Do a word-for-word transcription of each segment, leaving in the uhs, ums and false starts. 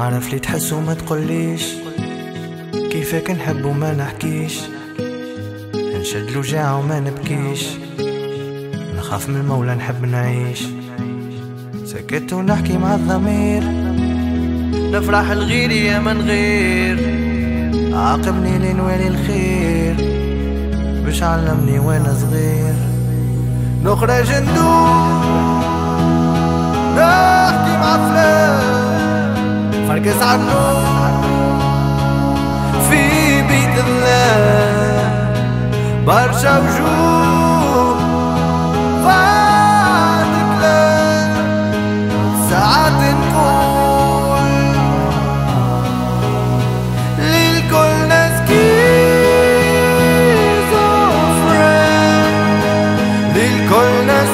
نعرف لي تحس وما تقوليش كيفك نحب وما نحكيش، نشد الوجاع وما نبكيش، نخاف من المولى نحب نعيش، سكت ونحكي مع الضمير، نفرح لغيري يا من غير، عاقبني لنوالي الخير باش علمني وانا صغير، نخرج ندور نحكي مع فلان فركز عالنور في بيت الله، برشا وجوه بعد كلام، ساعات نقول للكل ناس سكيزوفرين، للكل ناس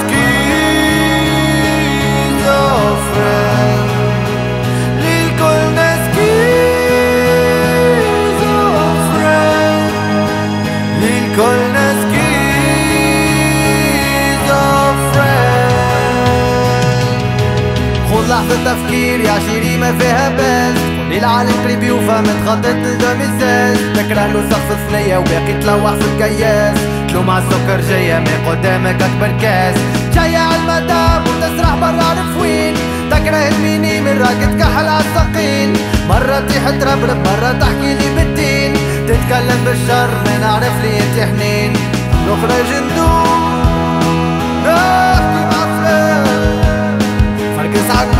سكيزوفرين، للكل ناس سكيزوفرين، للكل ناس سكيزوفرين. خذ لحظة تفكير يا عشيري ما فيها باس، للعالم قريب وفا متخطط لدوميساج، تكره له سقف ثنية وباقي تلوح في الكياس، تلو مع السكر جاية ما قدامك أكبر كاس، جاية عالمدام وتسرح برا الفوين، تكره الميني من راك تكحل عالساقين، مرة تيح تربرب مرة تحكي لي بالدين، تتكلم بالشر ما نعرف لي انت حنين، نخرج ندور نحكي مع فلان فركز عالنور